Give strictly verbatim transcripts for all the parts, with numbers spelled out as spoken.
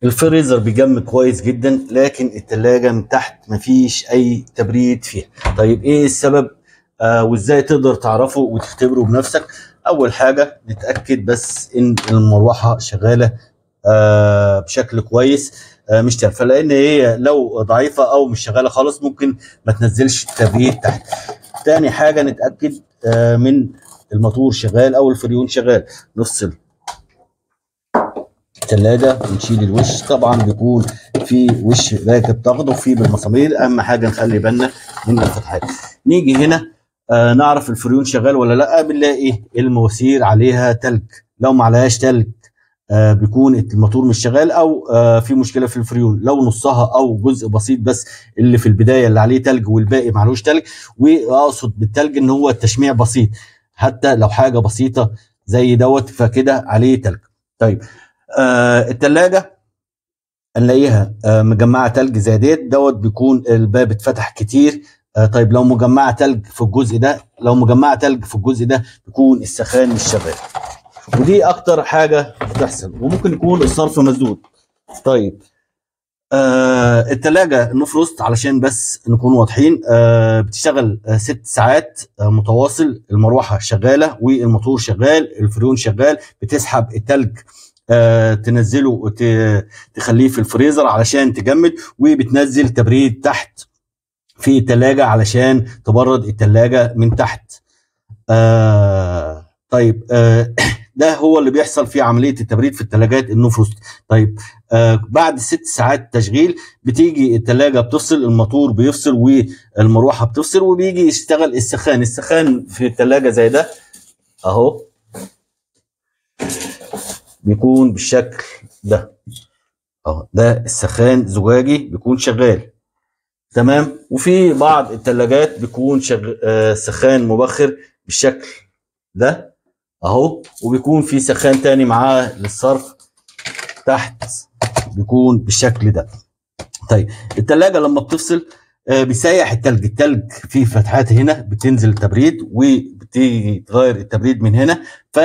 الفريزر بيجمد كويس جدا، لكن التلاجة من تحت مفيش اي تبريد فيها. طيب ايه السبب آه وازاي تقدر تعرفه وتختبره بنفسك؟ اول حاجة نتأكد بس ان المروحة شغالة آه بشكل كويس، آه مش تنفع، لان هي لو ضعيفة او مش شغالة خالص ممكن ما تنزلش تبريد تحت. تاني حاجة نتأكد آه من الموتور شغال او الفريون شغال. نفصل الثلاجة ونشيل الوش، طبعا بيكون في وش راكب ضغط وفي بالمسامير. اهم حاجه نخلي بالنا من الفتحات. نيجي هنا آه نعرف الفريون شغال ولا لا. بنلاقي المواسير عليها تلج، لو ما عليهاش تلج آه بيكون الموتور مش شغال او آه في مشكله في الفريون. لو نصها او جزء بسيط بس اللي في البدايه اللي عليه تلج والباقي معلوش تلج، واقصد بالتلج ان هو التشميع بسيط، حتى لو حاجه بسيطه زي دوت فكده عليه تلج. طيب آه التلاجة نلاقيها آه مجمعة تلج زي ديت دوت بيكون الباب اتفتح كتير. آه طيب لو مجمعة تلج في الجزء ده، لو مجمعة تلج في الجزء ده بيكون السخان مش شغال، ودي أكتر حاجة بتحصل. وممكن يكون الصرف مسدود. طيب آه التلاجة النفروست علشان بس نكون واضحين آه بتشتغل آه ست ساعات آه متواصل، المروحة شغالة والموتور شغال، الفريون شغال، بتسحب التلج آه تنزله وت... تخليه في الفريزر علشان تجمد، وبتنزل تبريد تحت في التلاجة علشان تبرد التلاجة من تحت. آه طيب آه ده هو اللي بيحصل في عملية التبريد في الثلاجات النفروست. طيب آه بعد ست ساعات تشغيل بتيجي الثلاجة بتفصل، الموتور بيفصل والمروحة بتفصل، وبيجي يشتغل السخان. السخان في الثلاجة زي ده اهو بيكون بالشكل ده اهو، ده السخان زجاجي بيكون شغال تمام. وفي بعض الثلاجات بيكون شغ... آه سخان مبخر بالشكل ده اهو، وبيكون في سخان تاني معاه للصرف تحت بيكون بالشكل ده. طيب التلاجة لما بتفصل آه بيسيح التلج، التلج في فتحات هنا بتنزل تبريد وبتيجي تغير التبريد من هنا،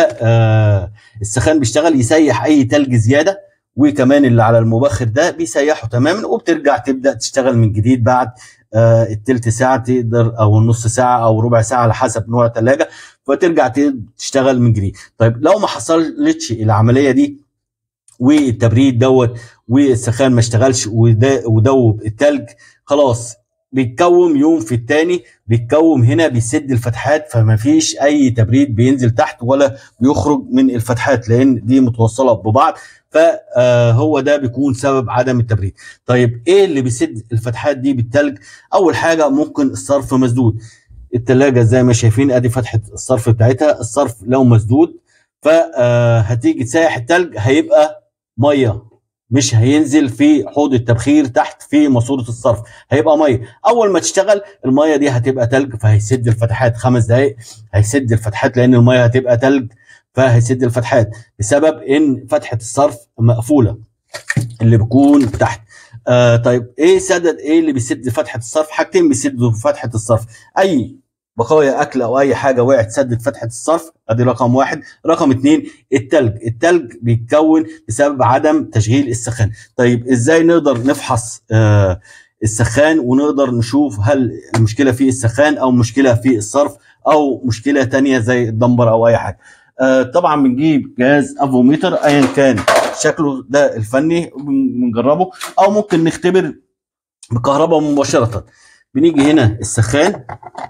فالسخان بيشتغل يسيح اي تلج زيادة، وكمان اللي على المبخر ده بيسيحه تماما، وبترجع تبدأ تشتغل من جديد بعد آه التلت ساعة تقدر، او النص ساعة او ربع ساعة على حسب نوع التلاجة، فترجع تشتغل من جديد. طيب لو ما حصلتش العملية دي والتبريد دوت والسخان ما اشتغلش ودوب التلج، خلاص بيتكوم يوم في التاني، بيتكوم هنا بيسد الفتحات، فما فيش اي تبريد بينزل تحت ولا بيخرج من الفتحات لان دي متوصله ببعض، فهو ده بيكون سبب عدم التبريد. طيب ايه اللي بيسد الفتحات دي بالتلج؟ اول حاجه ممكن الصرف مسدود. التلاجة زي ما شايفين ادي فتحه الصرف بتاعتها، الصرف لو مسدود فهتيجي تسيح التلج هيبقى ميه، مش هينزل في حوض التبخير تحت في ماسوره الصرف، هيبقى ميه. اول ما تشتغل الميه دي هتبقى تلج، فهيسد الفتحات خمس دقائق، هيسد الفتحات لان الميه هتبقى تلج، فهيسد الفتحات بسبب ان فتحه الصرف مقفوله اللي بيكون تحت. آه طيب ايه سدد ايه اللي بيسد فتحه الصرف؟ حاجتين بيسدوا فتحه الصرف، اي بقايا اكل او اي حاجه وقعت سدت فتحه الصرف، ادي رقم واحد. رقم اتنين التلج، التلج بيتكون بسبب عدم تشغيل السخان. طيب ازاي نقدر نفحص آه السخان ونقدر نشوف هل المشكله في السخان او مشكله في الصرف او مشكله تانية زي الدمبر او اي حاجه؟ آه طبعا بنجيب جهاز افوميتر ايا كان شكله ده الفني بنجربه، او ممكن نختبر بكهرباء مباشره. بنيجي هنا السخان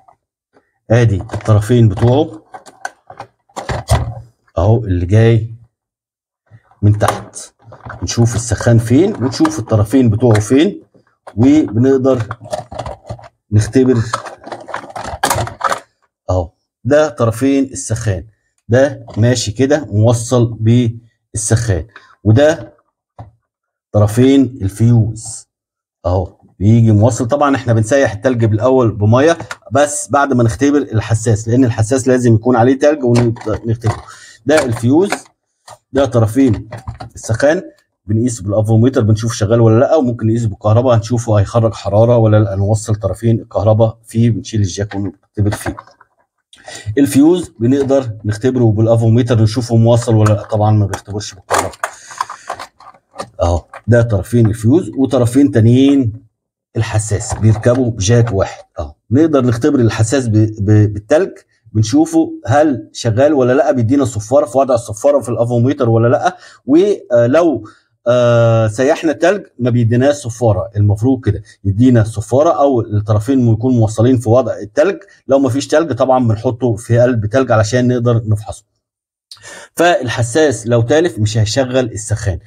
ادي الطرفين بتوعه اهو اللي جاي من تحت، نشوف السخان فين ونشوف الطرفين بتوعه فين، وبنقدر نختبر اهو. ده طرفين السخان، ده ماشي كده موصل بالسخان، وده طرفين الفيوز اهو بيجي موصل. طبعا احنا بنسيح التلج بالاول بميه بس بعد ما نختبر الحساس، لان الحساس لازم يكون عليه تلج ونختبره. ده الفيوز، ده طرفين السخان بنقيس بالافوميتر بنشوف شغال ولا لا، وممكن نقيس بالكهرباء هنشوفه هيخرج حراره ولا لا، نوصل طرفين الكهرباء فيه بنشيل الجاك ونختبر فيه. الفيوز بنقدر نختبره بالافوميتر نشوفه موصل ولا لا، طبعا ما بيختبرش بالكهرباء اهو ده طرفين الفيوز، وطرفين تانيين الحساس بيركبوا بجاك واحد اهو. نقدر نختبر الحساس ب... ب... بالتلج، بنشوفه هل شغال ولا لا، بيدينا صفاره في وضع الصفاره في الافوميتر ولا لا. ولو آه سيحنا التلج ما بيديناش صفاره، المفروض كده يدينا صفاره او الطرفين يكونوا موصلين في وضع التلج. لو ما فيش تلج طبعا بنحطه في قلب تلج علشان نقدر نفحصه. فالحساس لو تالف مش هيشغل السخان.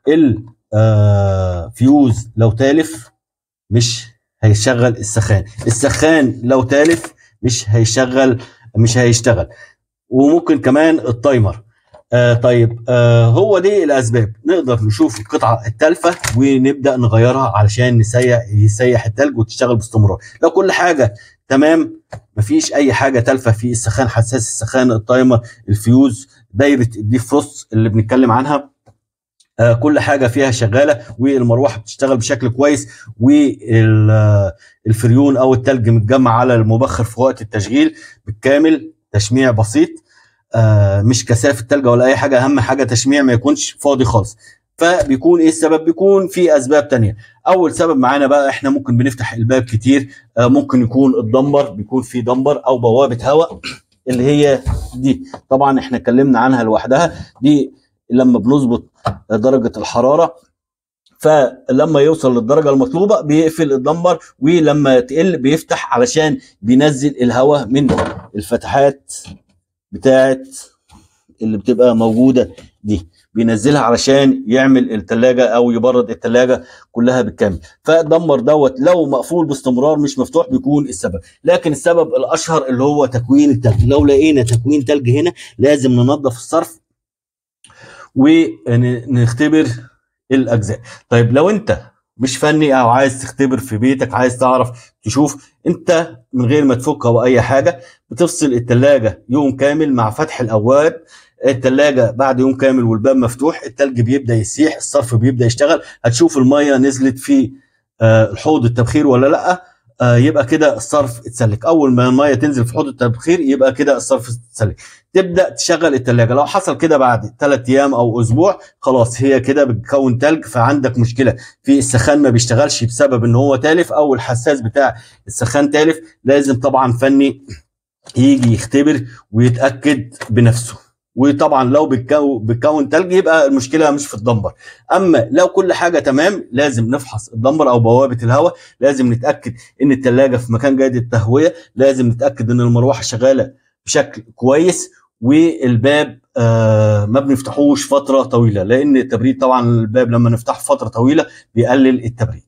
الفيوز لو تالف مش هيشغل السخان. السخان لو تالف مش هيشغل مش هيشتغل. وممكن كمان التايمر. آه طيب آه هو دي الاسباب. نقدر نشوف القطعه التالفه ونبدا نغيرها علشان نسيح يسيح التلج وتشتغل باستمرار. لو كل حاجه تمام، مفيش اي حاجه تالفه في السخان، حساس السخان، التايمر، الفيوز، دايره الديفروست اللي بنتكلم عنها، آه كل حاجه فيها شغاله، والمروحه بتشتغل بشكل كويس، والفريون او التلج متجمع على المبخر في وقت التشغيل بالكامل، تشميع بسيط، آه مش كثافه التلج ولا اي حاجه، اهم حاجه تشميع ما يكونش فاضي خالص. فبيكون ايه السبب؟ بيكون في اسباب تانية. اول سبب معانا بقى، احنا ممكن بنفتح الباب كتير، آه ممكن يكون الدمبر، بيكون في دمبر او بوابه هواء اللي هي دي، طبعا احنا اتكلمنا عنها لوحدها. دي لما بنظبط درجه الحراره، فلما يوصل للدرجه المطلوبه بيقفل الدمبر، ولما تقل بيفتح علشان بينزل الهواء من الفتحات بتاعت اللي بتبقى موجوده دي، بينزلها علشان يعمل الثلاجه او يبرد الثلاجه كلها بالكامل. فالدمبر دوت لو مقفول باستمرار مش مفتوح بيكون السبب. لكن السبب الاشهر اللي هو تكوين الثلج. لو لقينا تكوين ثلج هنا لازم ننظف الصرف ونختبر الاجزاء. طيب لو انت مش فني او عايز تختبر في بيتك، عايز تعرف تشوف، انت من غير ما تفك او اي حاجه بتفصل الثلاجه يوم كامل مع فتح الابواب. الثلاجه بعد يوم كامل والباب مفتوح الثلج بيبدا يسيح، الصرف بيبدا يشتغل، هتشوف الميه نزلت في الحوض التبخير ولا لا. آه يبقى كده الصرف اتسلك. اول ما الميه تنزل في حوض التبخير يبقى كده الصرف اتسلك. تبدا تشغل الثلاجه. لو حصل كده بعد ثلاث ايام او اسبوع خلاص هي كده بتكون ثلج، فعندك مشكله في السخان ما بيشتغلش بسبب ان هو تالف او الحساس بتاع السخان تالف. لازم طبعا فني يجي يختبر ويتاكد بنفسه. وطبعا لو بتكون ثلج يبقى المشكله مش في الدمبر. اما لو كل حاجه تمام لازم نفحص الدمبر او بوابه الهواء، لازم نتاكد ان الثلاجه في مكان جيد التهويه، لازم نتاكد ان المروحه شغاله بشكل كويس، والباب آه ما بنفتحوش فتره طويله، لان التبريد طبعا الباب لما نفتحه فتره طويله بيقلل التبريد.